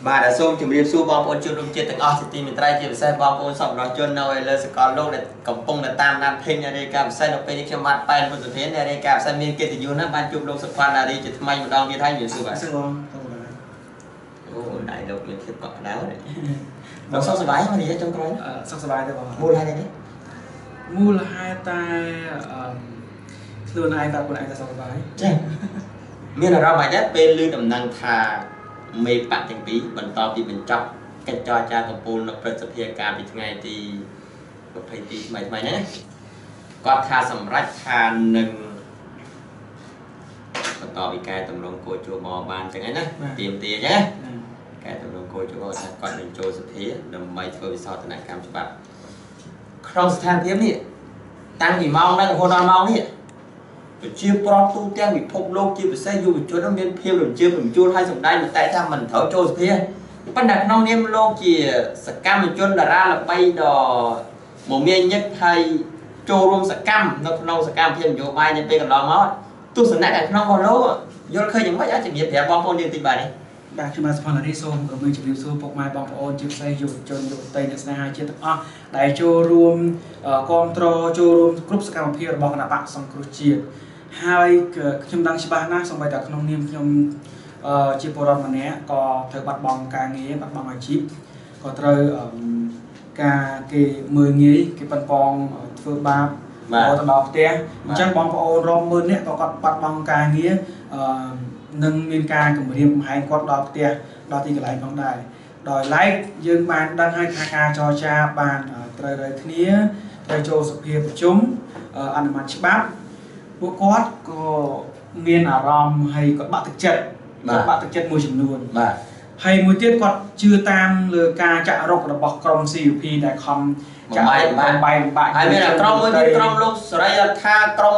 bà đã xông chuẩn bị xu bom ôn chưa luôn chết từng ở thì mình trai chỉ phải bom ôn xong rồi chôn nào lên sẽ có lúc để cầm bông là tam nam thêm nhà đây cả sai nó bên cái mặt bay một thế này đây cả sai miền kia thì nó ban chụp lúc sập quan là đi chỉ may một đòn như thay nhiều sự vậy. Đại lục những thiết bậc đáo đấy. Nó sắp sửa mà đi trong cái sắp sửa đấy mua hai đấy. Mua là hai tay luôn ai ta còn ai ta sắp sửa miền là rau bài đất bên lư đầm năng thà mê bạn thành bí bẩn to thì mình chọc cái cho cha của pôn nó rất sắp hiện cả vì ngày thì một thầy tí mày nhé có thà sầm rách thà nừng bẩn to vì cái tầm lòng cổ chùa bò bàn chẳng ấy nhé tìm tiền nhé cái tầm lòng cổ chùa bò còn mình trôi sắp thế đầm mày thôi sau từ này cam cho bạn không sự than tiếp đi tăng thì mong đang hôn đoan mong đi chia pro tu tiên bị phục lô chia bị xây dù cho nó miên phiêu đừng chia mình chôn hai dòng đây mình tại sao mình thở trôi thế ban đặt nông niêm lô chỉ sạc cam mình chôn là ra là bay đò một miên nhất hay trôi luôn sạc cam nó nông sạc cam thêm vô bay nhân bên còn đò máu tu sửa lại cái nông vào lố vô khơi những mấy giá trị nghiệp để bom phôn như tình bài này bạn chúng ta sẽ là đi xô ở bên chụp xô phục mai bom phôn chụp xây dù chôn dù tây là hai chia tập đại cho room control cho room group sạc cam phiêu bom là bạn xong chia hai chúng đang chỉ bàn na xong bài đặt nông niêm trong chỉ bộ đoàn này có thời bắt bóng ca nghĩa bắt bóng chip có thời ca cái 10 nghĩa cái phần bóng phương ba có tầm đọc tiền chẳng bóng có rom mơn đấy có bắt bóng ca nghĩa nâng miền ca của một điểm hay có đọc tiền đọc thì cái lại bóng đài đòi like dương bàn đăng hai ca cho cha bàn thời đời kia thời cho sự hiệp chúng ăn mặt bắp bộ quát có miền ở rom hay có bạn thực chất môi trường luôn hay môi tiết quát chưa tam lừa ca chạ rộng là bọc crom CUP đại không chạ bay hay biết là crom môi tiết crom lúc sau đây là tha crom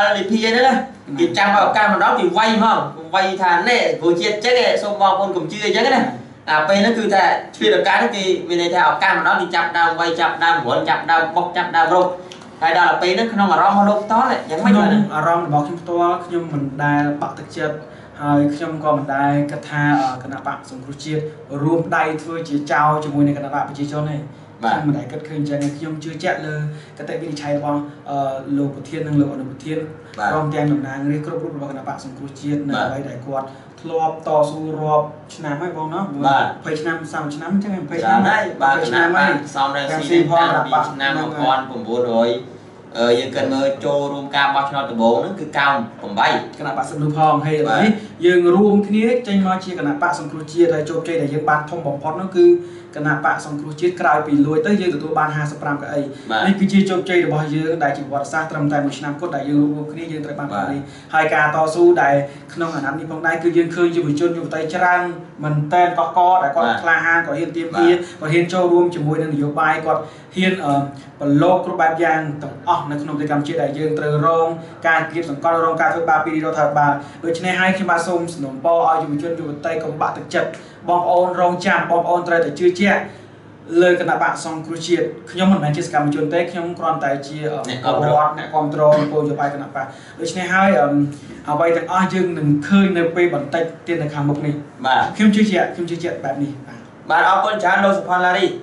LP đấy thì trang vào cam mà đó thì vay không vay thà nè vừa chết chết này xong vào con cùng chưa chết này bên nó cứ ta chưa được cái thì bên này theo cam mà đó thì chặt đau vay chặt đau muộn chặt đau bọc chặt đau rộng hay đó là nó không mà rom lúc đó này vẫn mấy người ở rom bọc trong to nhưng mình đai bạc thực chất hay trong còn mình đai cắt tha ở cái nạp bạc xong cruise chiết rùm đai thôi chỉ trao cho mùi này cái nạp bạc chỉ cho này mình đai cắt khơi cho này không chưa chạy lên cái tại vì chạy bằng lô của thiên năng lượng của thiên rom tiền đồng nàng đi cướp rút vào cái nạp bạc xong cruise chiết này vậy đại quạt lọp to su lọp năm mấy vòng nó phải năm sau năm chắc em phải năm đấy ba năm ấy sau này xin năm một con cùng bố rồi dương cần mơ cho room cam bao nhiêu từ bố nó cứ cao cùng bay cái nào bạn xem được không hay là dương room cái này trên nói chia cái nào bạn xong chia đây chụp chơi để dương bạn thông bóng phốt nó cứ cái nào bạn xong chia cài bị lùi tới dương từ tôi ban 25 cái ấy đây cứ chia chụp chơi để bao dương đại chỉ vật xa trầm tại một năm cốt đại dương room cái này dương tới ban cái này hai ca to su đại không ảnh ảnh đi phong đây cứ dương khơi dương bị chôn dùng tay trang mình tên có đại con la hang có hiên tiêm kia có hiên châu room chỉ môi nên nhiều bài còn hiên ở lô của bài giang tổng nó không thể cầm chia đại dương từ rong ca kiếp con rong ca thứ ba pi đi đâu thật bà đôi chân hai khi mà xôm nồng po dùng chân dùng tay công bạn thực chất bom ôn rong chạm bom ôn tay để chưa che lời cái nào bạn xong cruise chiết nhóm mình chia cầm chân tay nhóm con tay chia ở bọt nè control cô cho bài cái nào bạn đôi chân hai ở bài thằng dương đừng khơi nơi pe bẩn tay tiền là hàng mục này khiêm chưa che bạn đi bạn ở con chán đâu sập là đi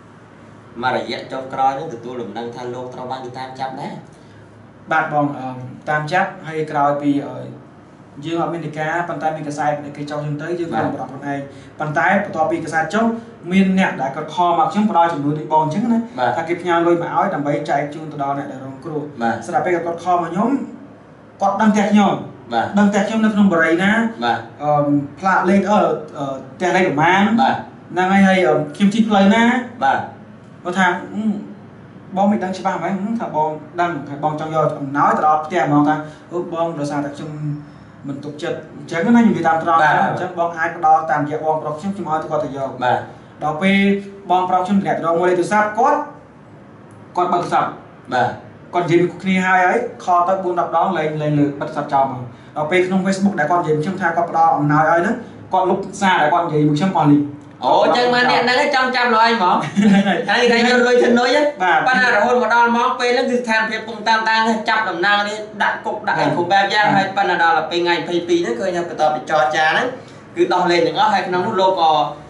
mà lại dạy trong coi những từ tôi làm năng than lô tao bao nhiêu tam chấp đấy bạn bằng tam chấp hay coi vì dương ở America bàn tay mình cái sai cái trong dương tới dương còn một đoạn này bàn tay to vì cái sai chống miền nẹt đã có kho mặc chống vào chúng tôi đi bòn trứng đấy thằng kịp nhau lôi máu đầm bấy chạy chung từ đó này để rong cừu sau đó bây giờ có kho mà nhóm có đăng kẹt nhau đăng kẹt trong năm bưởi ná plạ lên ở tiền đây của mang năng hay kim chi play ná có thằng bom mình đang chỉ ba mấy thằng bom đang phải bom trong giờ nói từ đó tiền mà ta bom rồi sao tập trung mình tục chật chẳng có nói nhiều tam tròn chắc bom ai đó tạm dẹp bom pro chúng hỏi tôi có thể giờ đó pe bom pro chúng đẹp đó ngồi từ sát con bật sập còn gì cũng kia hai ấy kho tới buôn đập đó lên lượt bật sập tròn mà đó pe trong Facebook đã con gì chúng ta có đó nói ấy đó con lúc xa đã con gì một trăm còn liền ủa chân mà nè đang cái trăm rồi anh mỏ anh thấy vô lôi chân nói chứ ban nào rồi hôn một đòn món pe nó cứ than pe cùng tam chắp đầm nang đi đặt cục đại cục ba giang hay ban nào là pe ngày pe tí nó coi nhau cái tờ bị trò trà đấy cứ đo lên những áo hay nó lô cò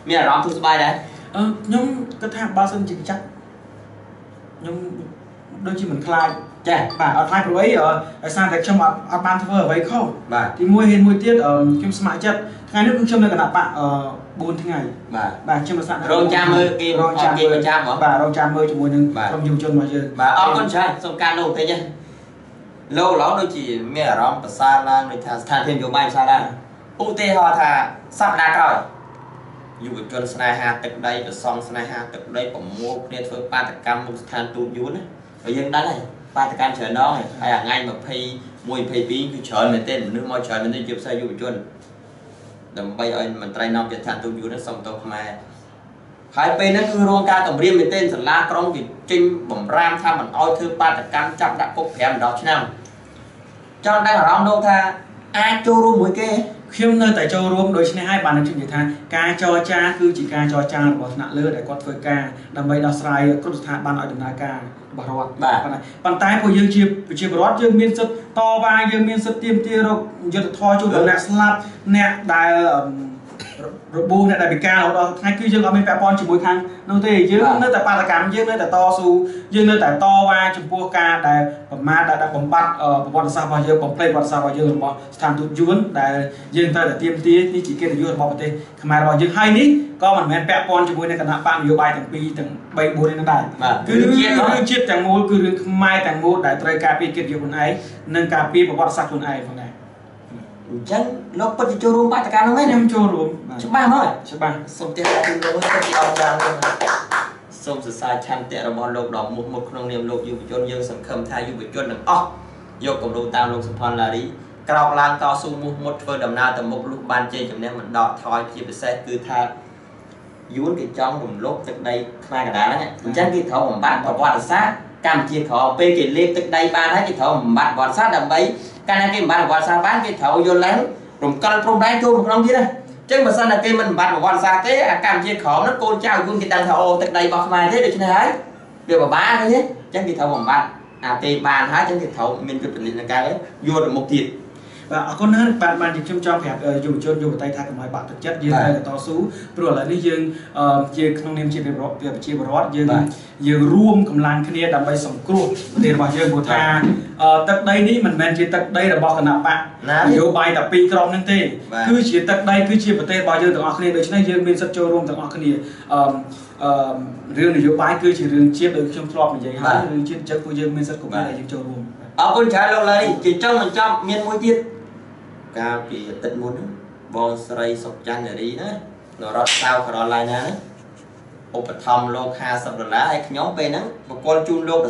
មានអារម្មណ៍ធូរស្បើយដែរខ្ញុំគិតថាបើសិនជាចាក់ខ្ញុំដូចជាមិនខ្លាចចាបាទអត់ខ្លាចព្រោះអីដោយសារតែខ្ញុំអត់បានធ្វើអ្វីខុសបាទទី1ហ៊ានមួយទៀតខ្ញុំស្ម័គ្រចិត្តថ្ងៃនេះគឺខ្ញុំនៅគណៈបក4ថ្ងៃបាទខ្ញុំរងចាំមើលគេរងចាំគេចាំហ៎បាទរងចាំមើលជាមួយនឹងក្រុមយុវជនរបស់យើងបាទអរគុណច្រើនសូមការលោកតិចណាលោកឡងដូចជាមានអារម្មណ៍ប្រសើរឡើងដូចថាស្ថានភាពនយោបាយប្រសើរឡើងឧទាហរណ៍ថាសប្តាហ៍ក្រោយយុវជនស្នេហាទឹកដីប្រសងស្នេហាទឹកដីប្រមូលគ្នាធ្វើបាតកម្មមុខស្ថានទូតយួនណាហើយយើងដឹងហើយបាតកម្មច្រើនដងហើយអាថ្ងៃ21 22គឺច្រើនមែនទេមនុស្សមកច្រើនមែនទេជាផ្សេងយុវជនដើម្បីឲ្យមន្ត្រីនាំពាក្យស្ថានទូតយួនហ្នឹងសុំទោសខ្មែរហើយពេលហ្នឹងគឺរងការគម្រាមមែនទេសាលាក្រុងគេចេញបំរាមថាមិនអោយធ្វើបាតកម្មចាប់ដាក់គុក5-10ឆ្នាំចង់ដឹងអារម្មណ៍លោកថាអាចចូលរួមមួយគេខ្ញុំនៅតែចូលរួមដូច្នេះហើយបានខ្ញុំនិយាយថាការចរចាគឺជាការចរចារបស់ថ្នាក់លើដែលគាត់ធ្វើការដើម្បីដោះស្រាយគ្រប់ស្ថាប័នឲ្យដំណើរការរបស់រដ្ឋប៉ុន្តែពួកយើងជាប្រជាពលរដ្ឋយើងមានសិទ្ធិតវ៉ាយើងមានសិទ្ធិទាមទាររកយុត្តិធម៌ជួយដល់អ្នកស្លាប់អ្នកដែលរបួសអ្នកដែលពិការរហូតដល់ថ្ងៃគឺយើងអត់មានពាក់ព័ន្ធជាមួយខាងនោះទេយើងនៅតែបាតកម្មយើងនៅតែតស៊ូយើងនៅតែតវ៉ាចំពោះការដែលប្រមាថដែលបំបត្តិប្រវត្តិសាស្ត្ររបស់យើងបំភ្លេចប្រវត្តិសាស្ត្ររបស់យើងរបស់ស្ថានទូតយួនដែលយើងត្រូវតែទាមទារនេះជាកិត្តិយសរបស់ប្រទេសខ្មែររបស់យើងហើយនេះក៏មិនមែនពាក់ព័ន្ធជាមួយនឹងគណៈបកនយោបាយទាំងពីរទាំង3 4នេះដែរគឺជាតិទាំងមូលគឺរឿងខ្មែរទាំងមូលដែលត្រូវការពារកិត្តិយសខ្លួនឯងនិងការពារប្រវត្តិសាស្ត្រខ្លួនឯងផងដែរអញ្ចឹងលោកពិតជាចូលរួមបាតកម្មហ្នឹងខ្ញុំចូលរួមច្បាស់មកច្បាស់សូមទៀតជូនលោកពិតជាអរយ៉ាងសូមសរសើរឆន្ទៈរបស់លោកដ៏មុខមុតក្នុងនាមលោកយុវជនយើងសង្ឃឹមថាយុវជនទាំងអស់យកគំរូតាមលោកសុផាន់ឡារីក្រោកឡើងតស៊ូមុខមុតធ្វើដំណើរទៅមុខលុះបានជ័យជំនះមិនដកថយជាពិសេសគឺថាយួនគេចង់រំលោភទឹកដីខ្មែរកណ្ដាលហ្នឹងអញ្ចឹងគេត្រូវបំបត្តិប្រវត្តិសាស្ត្រកម្ពុជាក្រោមពេលគេលេបទឹកដីបានហើយគេត្រូវបំបត្តិប្រវត្តិសាស្ត្រដើម្បីកាលណាគេបំបត្តិប្រវត្តិសាស្ត្របានគេត្រូវយល់ឡើងរំកិលព្រំដែនចូលក្នុងទៀតណាអញ្ចឹងបើសិនតែគេមិនបំបត្តិប្រវត្តិសាស្ត្រទេអាកម្ពុជាក្រោមហ្នឹងកូនចៅយួនគេដឹងថាអូទឹកដីរបស់ខ្មែរទេដូច្នេះហើយវាពិបាកទេអញ្ចឹងគេត្រូវបំបត្តិអាទេបានហើយអញ្ចឹងគេត្រូវមានយុទ្ធនាការយកទៅមុខទៀតបាទអរគុណណាស់បានខ្ញុំចង់ប្រាប់យុវជនយុវតីថាកុំឲ្យបាក់ទឹកចិត្តយើងត្រូវតែតស៊ូព្រោះឥឡូវនេះយើងជាក្នុងនាមជាប្រជាពលរដ្ឋយើងរួមកម្លាំងគ្នាដើម្បីសង្គ្រោះប្រទេសរបស់យើងព្រោះថាទឹកដីនេះមិនមែនជាទឹកដីរបស់គណៈបកនយោបាយតែ2ក្រុមហ្នឹងទេគឺជាទឹកដីគឺជាប្រទេសរបស់យើងទាំងអស់គ្នាដូច្នេះយើងមានសិទ្ធិចូលរួមទាំងអស់គ្នារឿងនយោបាយគឺជារឿងជាតិដោយខ្ញុំធ្លាប់និយាយហើយរឿងជាតិចឹងពួកយើងមានសិទ្ធិគ្រប់គ្រងដែលយើងចូលរួមអរគុណច្រើនលោកលារីជាចុងបញ្ចប់មានមួយទៀតកាលពីអាទិត្យមុនបងស្រីសុកច័ន្ទនារីណានៅរដ្ឋ South Carolina ណាឧបត្ថម្ភលោក$50ហើយខ្ញុំពេលហ្នឹងបកលជូនលោកទៅ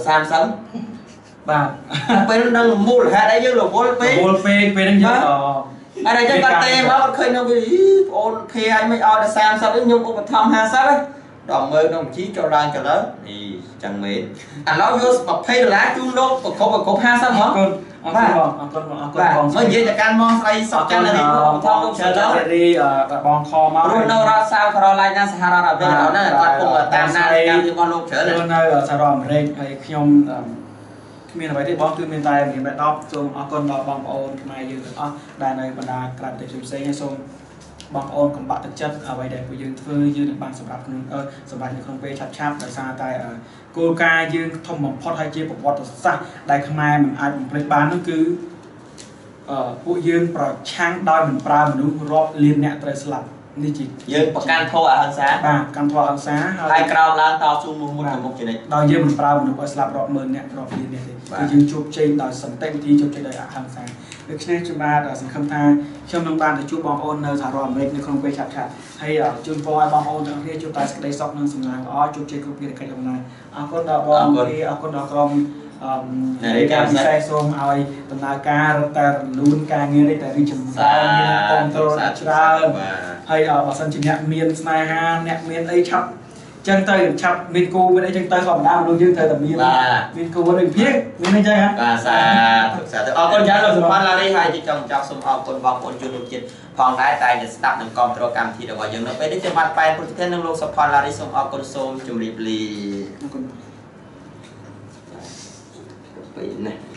30 បាទពេលហ្នឹងមូលហេតុអីយើងរវល់ពេកពេលហ្នឹងយើងអត់ចឹងគាត់ទេមកគាត់ឃើញនៅវីដេអូបងភេឲ្យមិនឲ្យទៅ30ខ្ញុំឧបត្ថម្ភ50ហ្នឹងដល់មើលក្នុងបញ្ជីចូលឡើងទៅលើនេះចឹងមែនឥឡូវយក$20ជូនលោកប្រកប50ហ្មងអរគុណបងមកនិយាយទៅកាន់មកស្រីសុកច័ន្ទនារីឧបត្ថម្ភលោកច្រើននារីបងខមករស់នៅរដ្ឋ South Carolina សហរដ្ឋអាមេរិកហ្នឹងគាត់ពុំតាមដានកម្មវិធីរបស់លោកច្រើននៅសហរដ្ឋអាមេរិកហើយខ្ញុំគ្មានអ្វីទេបងគឺមានតែមានបែប10សូមអរគុណដល់បងប្អូនខ្មែរយើងទាំងអស់ដែលនៅបណ្ដាក្រៅប្រទេសផ្សេងៗហើយសូមបងប្អូនកុំបាក់ទឹកចិត្តអ្វីដែលពួកយើងធ្វើយើងនឹងបានសម្រាប់ក្នុងនៅក្នុងពេលឆាប់ដោយសារតែគោលការណ៍យើងធំបំផុតហើយជាប្រវត្តិសាស្ត្រដែលខ្មែរមិនអាចបំភ្លេចបាននោះគឺពួកយើងប្រឆាំងដោយមិនប្រើមនុស្សរាប់លានអ្នកត្រូវស្លាប់នេះជាយើងប្រកាន់ធម៌អហិង្សាបាទប្រកាន់ធម៌អហិង្សាហើយក្រោកឡើងតស៊ូមុខទៅមុខជានិច្ចដោយយើងមិនប្រើមនុស្សឲ្យស្លាប់រាប់ម៉ឺនអ្នករាប់លានអ្នកទេគឺយើងជោគជ័យដោយសន្តិវិធីជោគជ័យដោយអហិង្សាដូច្នេះខ្ញុំបាទសង្ឃឹមថាខ្ញុំនឹងបានទៅជួបបងប្អូននៅសហរដ្ឋអាមេរិកនៅក្នុងពេលឆាប់ហើយជូនពរឲ្យបងប្អូនទាំងគ្នាជួបតែសេចក្តីសុខនិងសំណាងល្អជោគជ័យគ្រប់ភារកិច្ចដំណើរអរគុណដល់បងអរគុណដល់ក្រុមការពិសេសសូមឲ្យដំណើរការរត់តែរលូនការងារនេះតែរីកចម្រើនមានគ្រប់គ្រងច្រើនហើយបើសិនជាអ្នកមានស្នេហាអ្នកមានអីឆាប់ចឹងទៅឆាប់មានគូមានអីចឹងទៅធម្មតាមនុស្សយើងត្រូវតែមានគូដូចភៀកមានអីចឹងបាទសាធុអរគុណច្រើនលោកសុផាន់ឡារីហើយជាចុងបញ្ចប់សូមអរគុណបងប្អូនជនរួមជាតិផងដែរតែស្ដាប់និងគាំទ្រកម្មវិធីរបស់យើងនៅពេលនេះខ្ញុំបាទប៉ែនពុទ្ធិធាននិងលោកសុផាន់ឡារីសូមអរគុណសូមជម្រាបលាអរគុណពេលនេះ